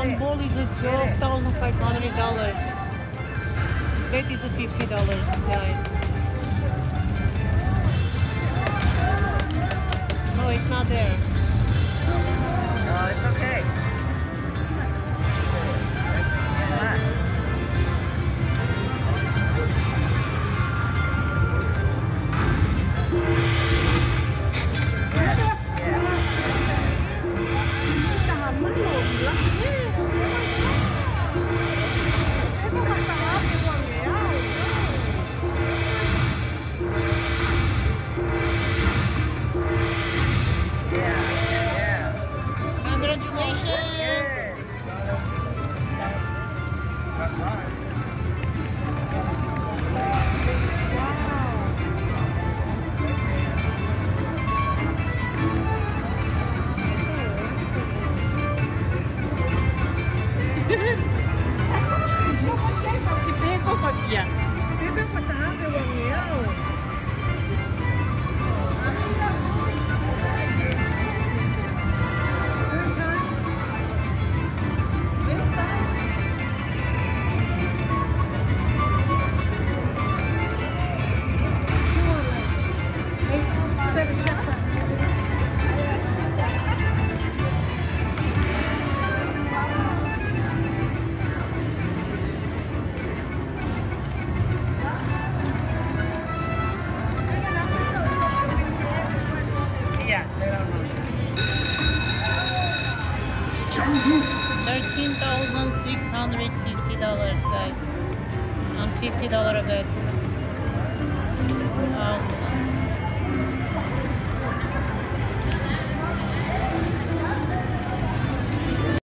One ball is at $12,500. Bet is at $50, guys. No, it's not there. No, it's okay. $13,650, guys, on $50 bet. Awesome.